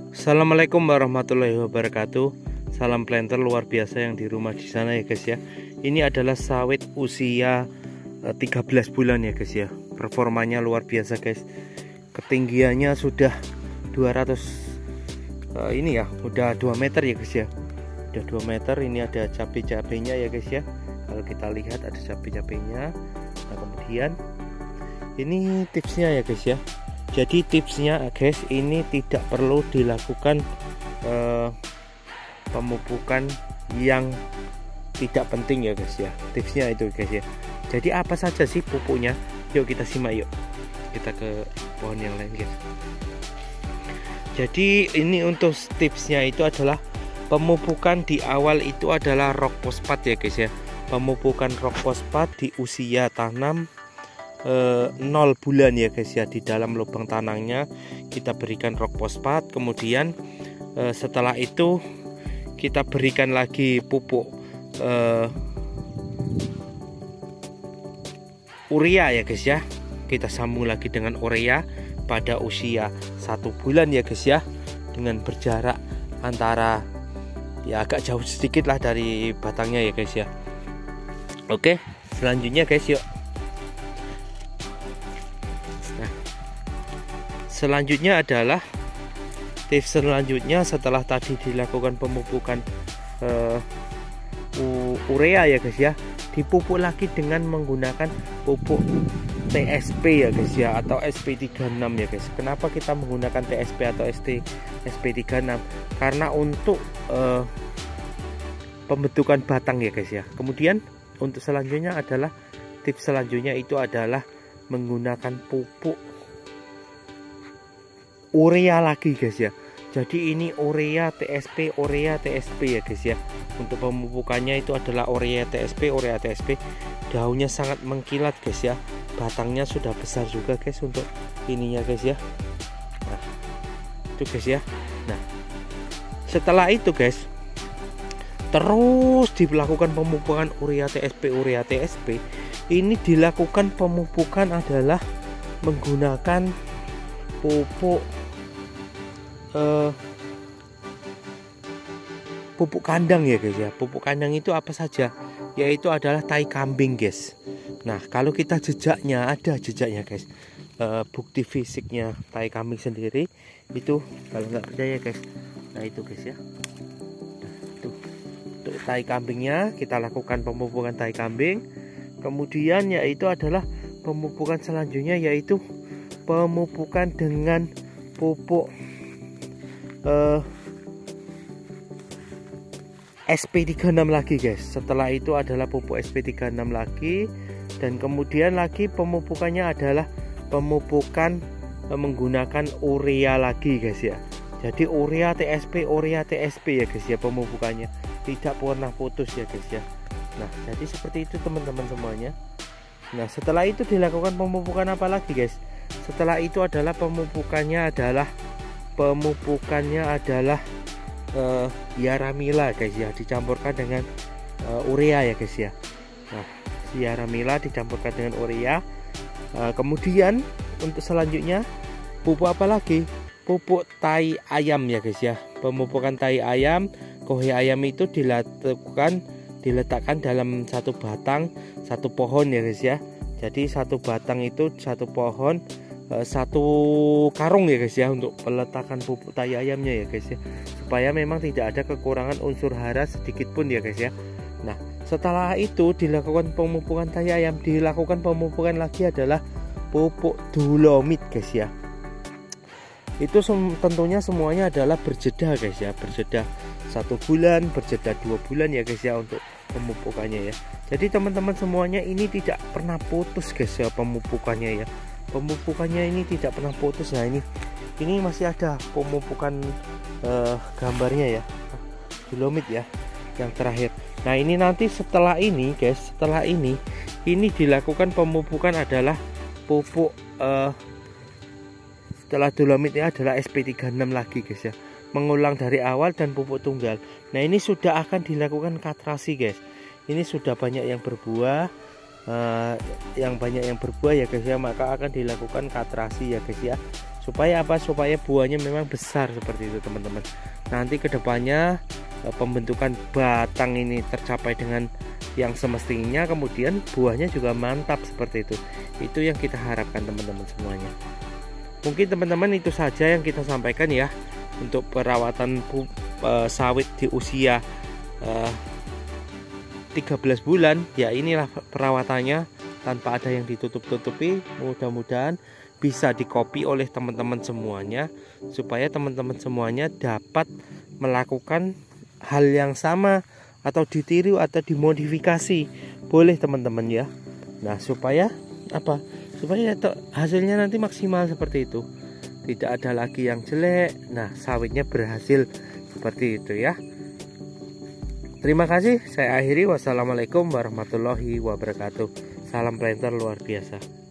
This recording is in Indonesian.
Assalamualaikum warahmatullahi wabarakatuh. Salam planter luar biasa yang di rumah di sana ya guys ya. Ini adalah sawit usia 13 bulan ya guys ya. Performanya luar biasa guys. Ketinggiannya sudah 200 ini ya, udah 2 meter ya guys ya. Udah 2 meter. Ini ada cabai-cabainya ya guys ya. Kalau kita lihat ada cabai-cabainya. Nah, kemudian ini tipsnya ya guys ya. Jadi tipsnya guys, ini tidak perlu dilakukan pemupukan yang tidak penting ya guys ya. Tipsnya itu guys ya. Jadi apa saja sih pupuknya? Yuk kita simak yuk. Kita ke pohon yang lain guys. Jadi ini untuk tipsnya itu adalah pemupukan di awal itu adalah rock fosfat ya guys ya. Pemupukan rock fosfat di usia tanam 0 bulan ya guys ya. Di dalam lubang tanamnya kita berikan rock fosfat, kemudian setelah itu kita berikan lagi pupuk urea ya guys ya. Kita sambung lagi dengan urea pada usia 1 bulan ya guys ya, dengan berjarak antara ya agak jauh sedikit lah dari batangnya ya guys ya. Oke, selanjutnya guys yuk. Selanjutnya adalah tips selanjutnya setelah tadi dilakukan pemupukan urea ya guys ya, dipupuk lagi dengan menggunakan pupuk TSP ya guys ya, atau SP36 ya guys. Kenapa kita menggunakan TSP atau SP36? Karena untuk pembentukan batang ya guys ya. Kemudian untuk selanjutnya adalah tips selanjutnya itu adalah menggunakan pupuk urea lagi guys ya. Jadi ini urea TSP ya guys ya. Untuk pemupukannya itu adalah urea TSP. Daunnya sangat mengkilat guys ya. Batangnya sudah besar juga guys untuk ininya guys ya. Nah, itu guys ya. Nah, setelah itu guys, terus dilakukan pemupukan urea TSP. Ini dilakukan pemupukan adalah menggunakan pupuk kandang ya guys ya. Pupuk kandang itu apa saja? Yaitu adalah tai kambing guys. Nah, kalau kita jejaknya, ada jejaknya guys. Bukti fisiknya tai kambing sendiri itu, kalau nggak percaya guys. Nah itu guys ya. Nah, itu untuk tai kambingnya kita lakukan pemupukan tai kambing. Kemudian yaitu adalah pemupukan selanjutnya yaitu pemupukan dengan pupuk SP36 lagi guys. Setelah itu adalah pupuk SP36 lagi, dan kemudian lagi pemupukannya adalah pemupukan menggunakan urea lagi guys ya. Jadi urea TSP ya guys ya, pemupukannya tidak pernah putus ya guys ya. Nah, jadi seperti itu teman-teman semuanya. Nah, setelah itu dilakukan pemupukan apa lagi guys? Setelah itu adalah pemupukannya adalah Yaramila guys ya, dicampurkan dengan urea ya guys ya. Nah, Yaramila dicampurkan dengan urea. Kemudian untuk selanjutnya pupuk apa lagi? Pupuk tai ayam ya guys ya. Pemupukan tai ayam, kohe ayam itu diletakkan dalam satu batang, satu pohon ya guys ya. Jadi satu batang itu satu pohon, satu karung ya guys ya, untuk peletakan pupuk tai ayamnya ya guys ya, supaya memang tidak ada kekurangan unsur hara sedikit pun ya guys ya. Nah, setelah itu dilakukan pemupukan tai ayam, dilakukan pemupukan lagi adalah pupuk dolomit guys ya. Itu tentunya semuanya adalah berjeda guys ya, berjeda 1 bulan, berjeda 2 bulan ya guys ya untuk pemupukannya ya. Jadi teman-teman semuanya ini tidak pernah putus guys ya pemupukannya ya. Pemupukannya ini tidak pernah putus. Nah, ini masih ada pemupukan gambarnya ya, dolomit ya, yang terakhir. Nah, ini nanti setelah ini guys, setelah ini dilakukan pemupukan adalah pupuk setelah dolomitnya adalah SP36 lagi guys ya, mengulang dari awal dan pupuk tunggal. Nah, ini sudah akan dilakukan katrasi guys. Ini sudah banyak yang berbuah, yang banyak yang berbuah ya guys ya, maka akan dilakukan kastrasi ya guys ya. Supaya apa? Supaya buahnya memang besar seperti itu teman-teman. Nanti kedepannya pembentukan batang ini tercapai dengan yang semestinya, kemudian buahnya juga mantap seperti itu. Itu yang kita harapkan teman-teman semuanya. Mungkin teman-teman itu saja yang kita sampaikan ya untuk perawatan sawit di usia 13 bulan. Ya inilah perawatannya tanpa ada yang ditutup-tutupi. Mudah-mudahan bisa dikopi oleh teman-teman semuanya, supaya teman-teman semuanya dapat melakukan hal yang sama atau ditiru atau dimodifikasi. Boleh teman-teman ya. Nah, supaya apa? Supaya hasilnya nanti maksimal seperti itu, tidak ada lagi yang jelek. Nah, sawitnya berhasil seperti itu ya. Terima kasih, saya akhiri. Wassalamualaikum warahmatullahi wabarakatuh. Salam planter luar biasa.